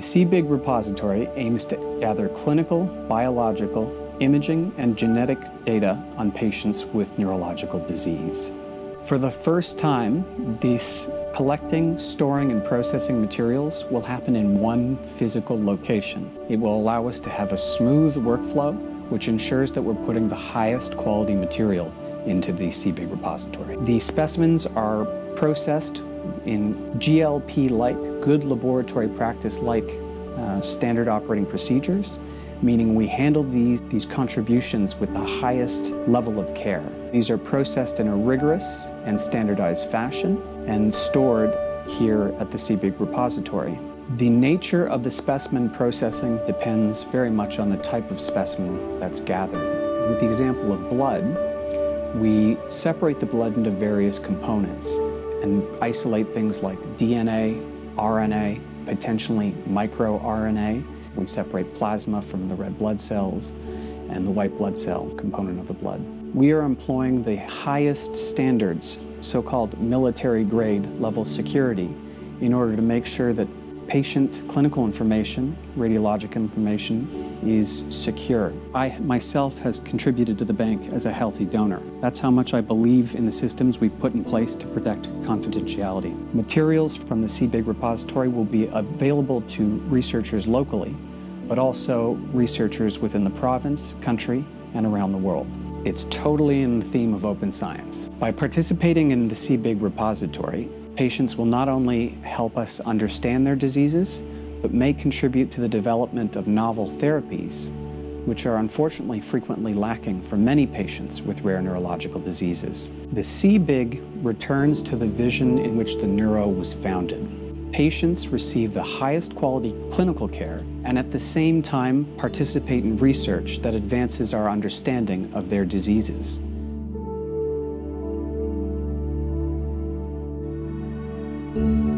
cbig repository aims to gather clinical, biological, imaging, and genetic data on patients with neurological disease. For the first time, this collecting, storing, and processing materials will happen in one physical location. It will allow us to have a smooth workflow, which ensures that we're putting the highest quality material into the cbig repository. The specimens are processed in GLP-like, good laboratory practice-like standard operating procedures, meaning we handle these contributions with the highest level of care. These are processed in a rigorous and standardized fashion and stored here at the cbig repository. The nature of the specimen processing depends very much on the type of specimen that's gathered. With the example of blood, we separate the blood into various components and isolate things like DNA, RNA, potentially microRNA. We separate plasma from the red blood cells and the white blood cell component of the blood. We are employing the highest standards, so-called military-grade level security, in order to make sure that patient clinical information, radiologic information, is secure. I myself has contributed to the bank as a healthy donor. That's how much I believe in the systems we've put in place to protect confidentiality. Materials from the cbig repository will be available to researchers locally, but also researchers within the province, country, and around the world. It's totally in the theme of open science. By participating in the cbig repository, patients will not only help us understand their diseases, but may contribute to the development of novel therapies, which are unfortunately frequently lacking for many patients with rare neurological diseases. The cbig returns to the vision in which the Neuro was founded. Patients receive the highest quality clinical care and at the same time participate in research that advances our understanding of their diseases. Thank you.